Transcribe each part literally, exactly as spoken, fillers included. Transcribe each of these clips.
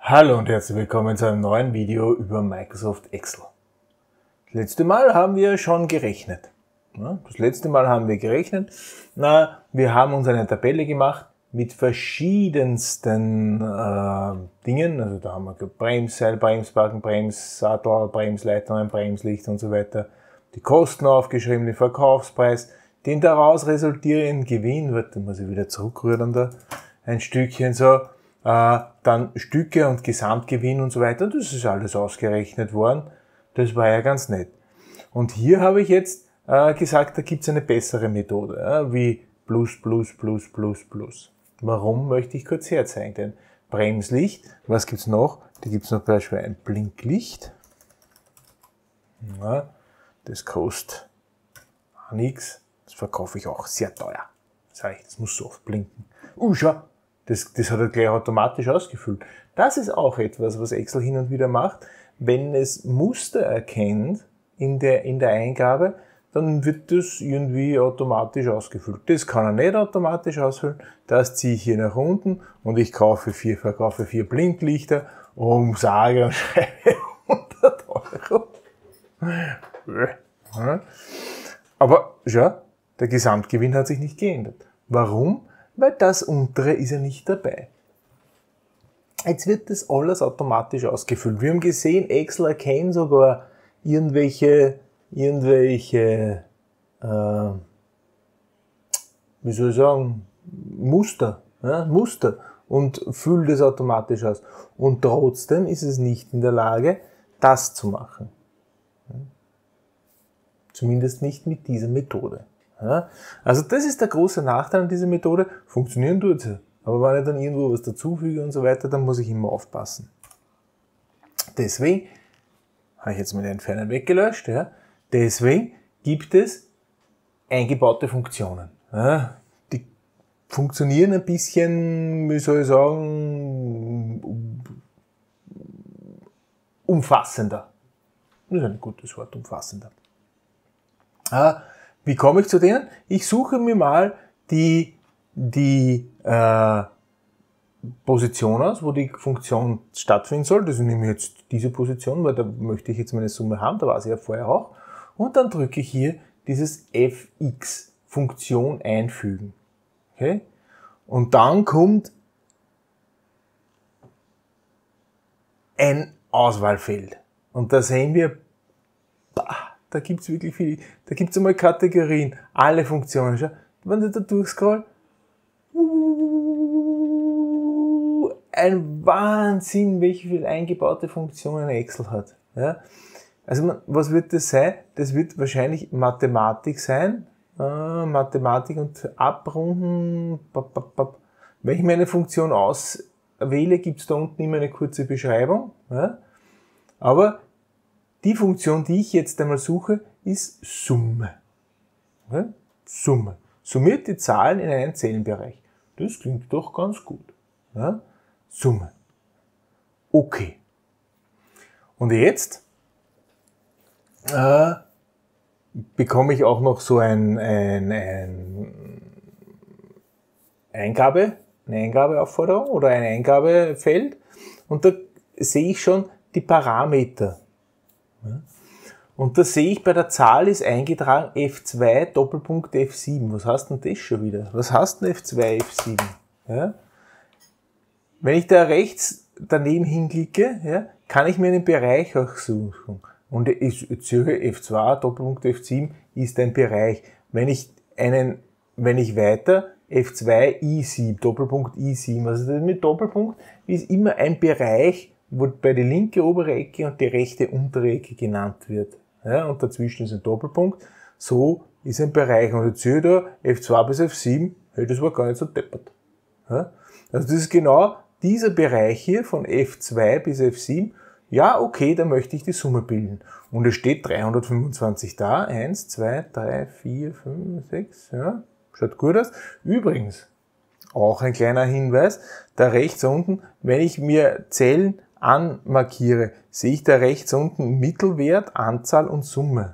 Hallo und herzlich willkommen zu einem neuen Video über Microsoft Excel. Das letzte Mal haben wir schon gerechnet. Das letzte Mal haben wir gerechnet. Na, wir haben uns eine Tabelle gemacht mit verschiedensten äh, Dingen. Also da haben wir Bremsseil, Bremsbacken, Bremssattel, Bremsleitungen, Bremslicht und so weiter. Die Kosten aufgeschrieben, den Verkaufspreis, den daraus resultierenden Gewinn. Warte, muss ich wieder zurückrühren da ein Stückchen so. Äh, dann Stücke und Gesamtgewinn und so weiter. Das ist alles ausgerechnet worden. Das war ja ganz nett. Und hier habe ich jetzt äh, gesagt, da gibt es eine bessere Methode, ja, wie plus, plus, plus, plus, plus. Warum, möchte ich kurz herzeigen. Denn Bremslicht, was gibt's noch? Da gibt es zum Beispiel ein Blinklicht. Ja, das kostet nichts. Das verkaufe ich auch sehr teuer. Sag ich, das muss so oft blinken. Uh, schau! Das, das hat er gleich automatisch ausgefüllt. Das ist auch etwas, was Excel hin und wieder macht. Wenn es Muster erkennt in der, in der Eingabe, dann wird das irgendwie automatisch ausgefüllt. Das kann er nicht automatisch ausfüllen. Das ziehe ich hier nach unten und ich kaufe vier, verkaufe vier Blinklichter um sage und schreibe hundert Euro. Aber schau, der Gesamtgewinn hat sich nicht geändert. Warum? Weil das untere ist ja nicht dabei. Jetzt wird das alles automatisch ausgefüllt. Wir haben gesehen, Excel erkennt sogar irgendwelche, irgendwelche, äh, wie soll ich sagen, Muster, ja, Muster und füllt es automatisch aus. Und trotzdem ist es nicht in der Lage, das zu machen. Zumindest nicht mit dieser Methode. Ja, also das ist der große Nachteil an dieser Methode. Funktionieren tut sie. Aber wenn ich dann irgendwo was dazufüge und so weiter, dann muss ich immer aufpassen. Deswegen habe ich jetzt mal den Entferner weggelöscht. Ja, deswegen gibt es eingebaute Funktionen. Ja, die funktionieren ein bisschen, wie soll ich sagen, umfassender. Das ist ein gutes Wort, umfassender. Ja, wie komme ich zu denen? Ich suche mir mal die, die äh, Position aus, wo die Funktion stattfinden soll. Das nehme ich jetzt diese Position, weil da möchte ich jetzt meine Summe haben, da war sie ja vorher auch. Und dann drücke ich hier dieses F X, Funktion einfügen. Okay? Und dann kommt ein Auswahlfeld. Und da sehen wir, bah, da gibt's wirklich viel. Da gibt's einmal Kategorien, alle Funktionen. Schau, wenn du da durchscrollst, ein Wahnsinn, welche viel eingebaute Funktionen Excel hat. Ja? Also was wird das sein? Das wird wahrscheinlich Mathematik sein. Äh, Mathematik und Abrunden. Bap, bap, bap. Wenn ich meine Funktion auswähle, gibt's da unten immer eine kurze Beschreibung. Ja? Aber die Funktion, die ich jetzt einmal suche, ist Summe. Okay? Summe. Summiert die Zahlen in einen Zellenbereich. Das klingt doch ganz gut. Ja? Summe. Okay. Und jetzt äh, bekomme ich auch noch so ein, ein, ein Eingabe, eine Eingabeaufforderung oder ein Eingabefeld. Und da sehe ich schon die Parameter. Und da sehe ich, bei der Zahl ist eingetragen F zwei Doppelpunkt F sieben. Was heißt denn das schon wieder? Was heißt denn F zwei F sieben? Ja? Wenn ich da rechts daneben hinklicke, ja, kann ich mir einen Bereich auch suchen. Und ich suche F zwei Doppelpunkt F sieben ist ein Bereich. Wenn ich einen, wenn ich weiter F zwei I sieben Doppelpunkt I sieben, also das mit Doppelpunkt ist immer ein Bereich, wo bei die linke obere Ecke und die rechte untere Ecke genannt wird. Ja, und dazwischen ist ein Doppelpunkt. So ist ein Bereich. Und jetzt sehe ich da F zwei bis F sieben, hey, das war gar nicht so deppert. Ja, also das ist genau dieser Bereich hier von F zwei bis F sieben. Ja, okay, da möchte ich die Summe bilden. Und es steht dreihundertfünfundzwanzig da. eins, zwei, drei, vier, fünf, sechs. Ja, schaut gut aus. Übrigens, auch ein kleiner Hinweis, da rechts unten, wenn ich mir Zellen anmarkiere, sehe ich da rechts unten Mittelwert, Anzahl und Summe.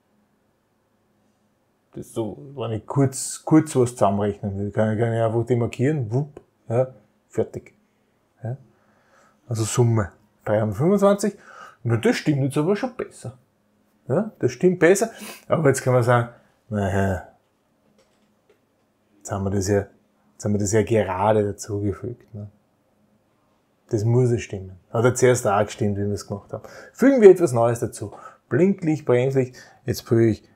Das ist so, wenn ich kurz, kurz was zusammenrechnen will, kann ich, kann ich einfach die markieren, wupp, ja, fertig. Ja. also Summe dreihundertfünfundzwanzig. Und das stimmt jetzt aber schon besser. Ja, das stimmt besser. Aber jetzt kann man sagen, naja, jetzt haben wir das ja, jetzt haben wir das ja gerade dazugefügt. Ne? Das muss ja stimmen. Hat er zuerst auch gestimmt, wie wir es gemacht haben. Fügen wir etwas Neues dazu. Blinklicht, Bremslicht, jetzt füge ich.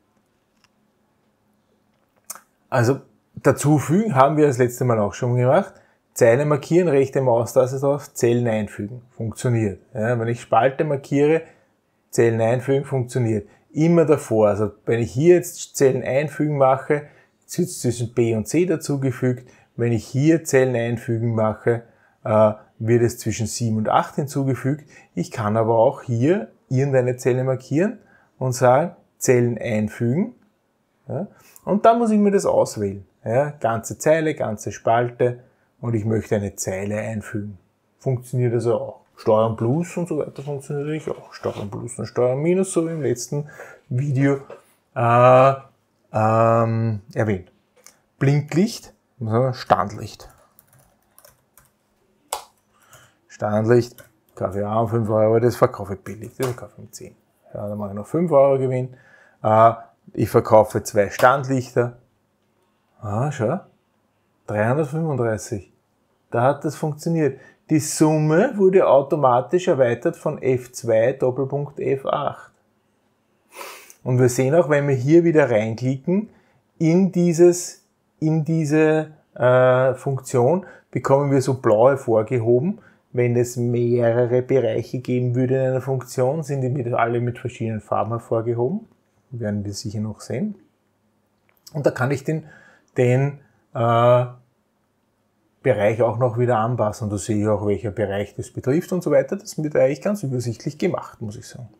Also, dazufügen haben wir das letzte Mal auch schon gemacht. Zeile markieren, rechte Maustaste drauf, Zellen einfügen. Funktioniert. Ja, wenn ich Spalte markiere, Zellen einfügen, funktioniert. Immer davor. Also, wenn ich hier jetzt Zellen einfügen mache, wird zwischen B und C dazugefügt. Wenn ich hier Zellen einfügen mache, äh, wird es zwischen sieben und acht hinzugefügt. Ich kann aber auch hier irgendeine Zelle markieren und sagen, Zellen einfügen. Ja, und dann muss ich mir das auswählen. Ja, ganze Zeile, ganze Spalte und ich möchte eine Zeile einfügen. Funktioniert also auch. Steuern Plus und so weiter funktioniert natürlich auch. Steuern Plus und Steuern Minus, so wie im letzten Video äh, ähm, erwähnt. Blinklicht, Standlicht. Standlicht, Kaffee an fünf Euro, das verkaufe ich billig, das verkaufe ich um zehn. Ja, dann mache ich noch fünf Euro Gewinn. Äh, ich verkaufe zwei Standlichter. Ah, schau. dreihundertfünfunddreißig. Da hat das funktioniert. Die Summe wurde automatisch erweitert von F zwei Doppelpunkt F acht. Und wir sehen auch, wenn wir hier wieder reinklicken, in dieses, in diese äh, Funktion bekommen wir so blau hervorgehoben. Wenn es mehrere Bereiche geben würde in einer Funktion, sind die mit, alle mit verschiedenen Farben hervorgehoben. Werden wir sicher noch sehen. Und da kann ich den, den äh, Bereich auch noch wieder anpassen. Und da sehe ich auch, welcher Bereich das betrifft und so weiter. Das wird eigentlich ganz übersichtlich gemacht, muss ich sagen.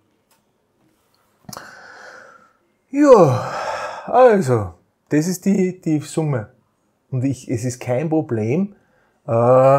Ja, also, das ist die, die Summe. Und ich, es ist kein Problem, äh,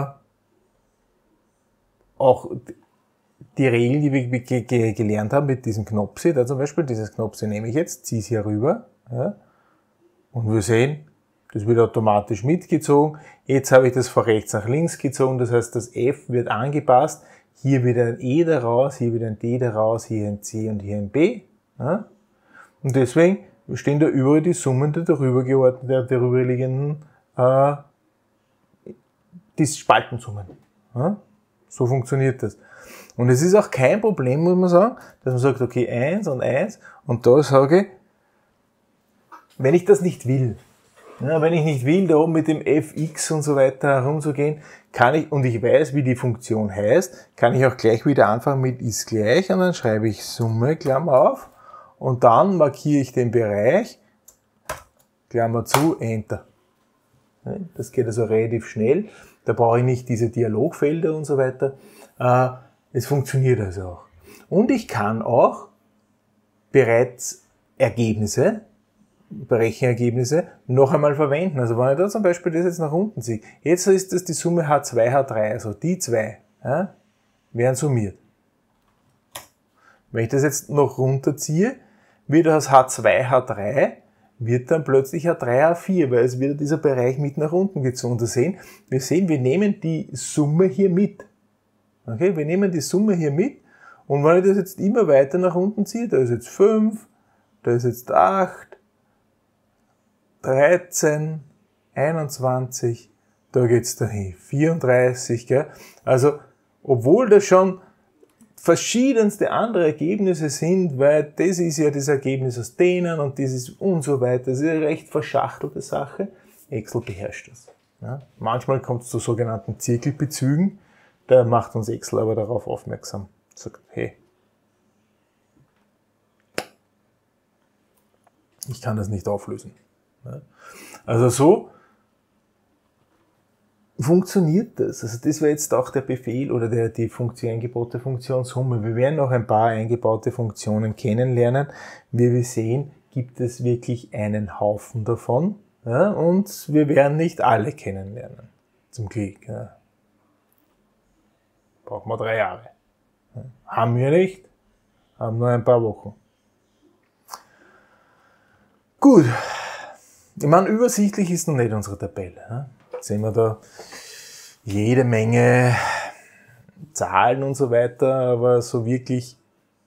auch die Regeln, die wir ge ge gelernt haben mit diesem Knopfse, da zum Beispiel, dieses Knopfse nehme ich jetzt, ziehe es hier rüber, ja, und wir sehen, das wird automatisch mitgezogen. Jetzt habe ich das von rechts nach links gezogen, das heißt, das F wird angepasst. Hier wird ein E daraus, hier wird ein D daraus, hier ein C und hier ein B. Ja. Und deswegen stehen da überall die Summen der darüber geordneten, der darüberliegenden, äh, die Spaltensummen. Ja. So funktioniert das. Und es ist auch kein Problem, muss man sagen, dass man sagt, okay, eins und eins, und da sage ich, wenn ich das nicht will, ja, wenn ich nicht will, da oben mit dem F X und so weiter herumzugehen, kann ich, und ich weiß, wie die Funktion heißt, kann ich auch gleich wieder anfangen mit ist gleich, und dann schreibe ich Summe, Klammer auf, und dann markiere ich den Bereich, Klammer zu, Enter. Das geht also relativ schnell. Da brauche ich nicht diese Dialogfelder und so weiter. Es funktioniert also auch. Und ich kann auch bereits Ergebnisse, Berechenergebnisse, noch einmal verwenden. Also wenn ich da zum Beispiel das jetzt nach unten ziehe, jetzt ist das die Summe H zwei, H drei, also die zwei, ja, werden summiert. Wenn ich das jetzt noch runterziehe, wird aus H zwei, H drei, wird dann plötzlich H drei, H vier, weil es wieder dieser Bereich mit nach unten gezogen. Und sehen, wir sehen, wir nehmen die Summe hier mit. Okay, wir nehmen die Summe hier mit, und wenn ich das jetzt immer weiter nach unten ziehe, da ist jetzt fünf, da ist jetzt acht, dreizehn, einundzwanzig, da geht's dahin, vierunddreißig, gell? Also, obwohl das schon verschiedenste andere Ergebnisse sind, weil das ist ja das Ergebnis aus denen und das ist und so weiter. Das ist eine recht verschachtelte Sache. Excel beherrscht das. Ja? Manchmal kommt es zu sogenannten Zirkelbezügen, da macht uns Excel aber darauf aufmerksam. Sagt, hey, ich kann das nicht auflösen. Ja? Also so funktioniert das. Also das wäre jetzt auch der Befehl oder der, die Funktion, eingebaute Funktion Summe. Wir werden noch ein paar eingebaute Funktionen kennenlernen. Wie wir sehen, gibt es wirklich einen Haufen davon. Ja, und wir werden nicht alle kennenlernen. Zum Glück. Ja. Brauchen wir drei Jahre. Ja. Haben wir nicht. Haben nur ein paar Wochen. Gut. Ich meine, übersichtlich ist noch nicht unsere Tabelle. Ja. Jetzt sehen wir da jede Menge Zahlen und so weiter, aber so wirklich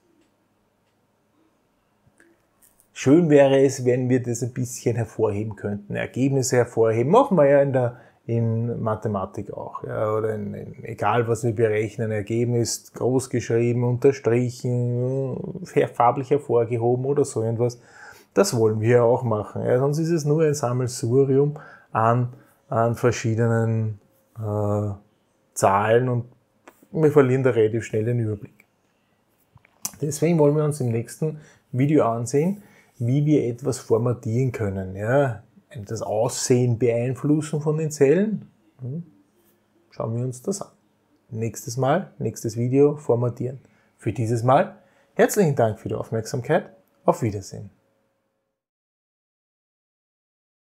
schön wäre es, wenn wir das ein bisschen hervorheben könnten, Ergebnisse hervorheben. Machen wir ja in der in Mathematik auch, ja, oder in, in, egal was wir berechnen, Ergebnis groß geschrieben, unterstrichen, farblich hervorgehoben oder so irgendwas. Das wollen wir auch machen. Ja, sonst ist es nur ein Sammelsurium an, an verschiedenen äh, Zahlen und wir verlieren da relativ schnell den Überblick. Deswegen wollen wir uns im nächsten Video ansehen, wie wir etwas formatieren können. Ja, das Aussehen beeinflussen von den Zellen. Schauen wir uns das an. Nächstes Mal, nächstes Video, formatieren. Für dieses Mal herzlichen Dank für die Aufmerksamkeit. Auf Wiedersehen.